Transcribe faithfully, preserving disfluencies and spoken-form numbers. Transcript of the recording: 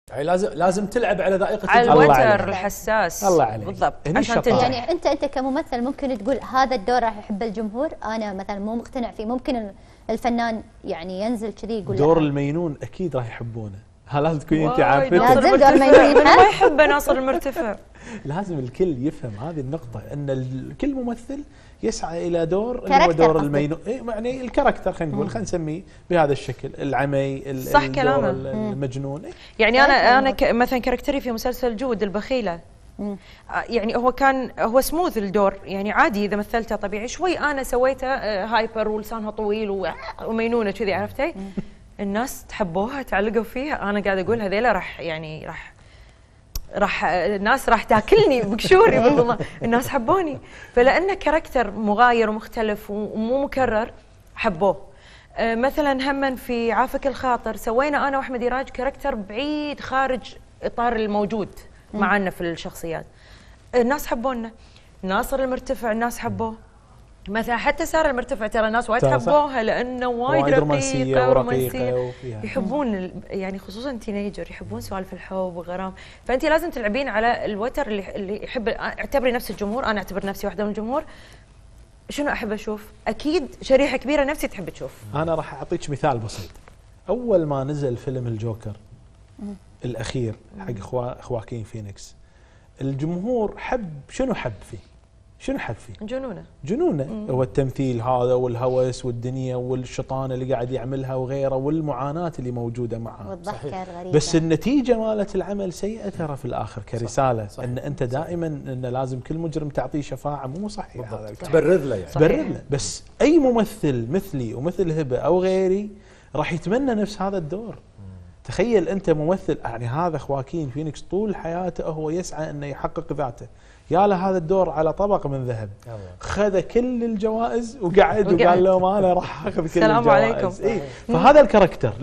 يعني لازم لازم تلعب على ذائقه على الوتر الحساس. الله عليك. بالضبط. عشان يعني انت انت كممثل ممكن تقول هذا الدور راح يحبه الجمهور، انا مثلا مو مقتنع فيه، ممكن الفنان يعني ينزل كذي يقول دور المينون اكيد راح يحبونه، ها لازم تكوني انت عارفه. لازم دور المينون ما يحبه ناصر المرتفع. لازم الكل يفهم هذه النقطه، ان كل ممثل يسعى الى دور اللي هو دور المينون، يعني الكاركتر خلينا نقول، خلينا نسميه بهذا الشكل، العمي، صح كلامه، المجنون. يعني انا انا مثلا كاركتري في مسلسل جود البخيله، يعني هو كان هو سموث الدور، يعني عادي اذا مثلته طبيعي، شوي انا سويته هايبر ولسانها طويل ومينونه كذي، عرفتي؟ الناس تحبوها، تعلقوا فيها. انا قاعده اقول هذيلا راح يعني راح راح الناس راح تاكلني بقشوري والله. الناس حبوني، فلانه كاركتر مغاير ومختلف ومو مكرر حبوه. أه مثلا هم في عافك الخاطر سوينا انا واحمد يراج كاركتر بعيد خارج اطار الموجود معنا في الشخصيات، الناس حبونا. ناصر المرتفع الناس حبوه مثلا، حتى ساره المرتفع ترى الناس وايد حبوها لانه وايد رقيقه ورومانسيه، يحبون يعني خصوصا تينيجر يحبون سوالف الحب والغرام. فانت لازم تلعبين على الوتر اللي اللي يحب. اعتبري نفس الجمهور، انا اعتبر نفسي واحده من الجمهور. شنو احب اشوف؟ اكيد شريحه كبيره نفسي تحب تشوف. انا راح اعطيك مثال بسيط. اول ما نزل فيلم الجوكر الاخير حق خوا خواكين فينيكس، الجمهور حب شنو حب فيه؟ شنو حب فيه؟ جنونه جنونه مم. هو التمثيل هذا والهوس والدنيا والشطانه اللي قاعد يعملها وغيره، والمعاناه اللي موجوده معه، والضحكه الغريبه. بس النتيجه مالت العمل سيئه ترى في الاخر كرساله. صحيح. ان انت دائما ان لازم كل مجرم تعطيه شفاعه، مو صحيح هذا، تبرر له يعني. تبرر له. بس اي ممثل مثلي ومثل هبه او غيري راح يتمنى نفس هذا الدور. تخيل انت ممثل، يعني هذا خواكين فينيكس طول حياته هو يسعى انه يحقق ذاته، يا له هذا الدور على طبق من ذهب، خذ كل الجوائز وقعد وقال لهم انا راح اخذ كل الجوائز. السلام عليكم. إيه؟ فهذا الكاركتر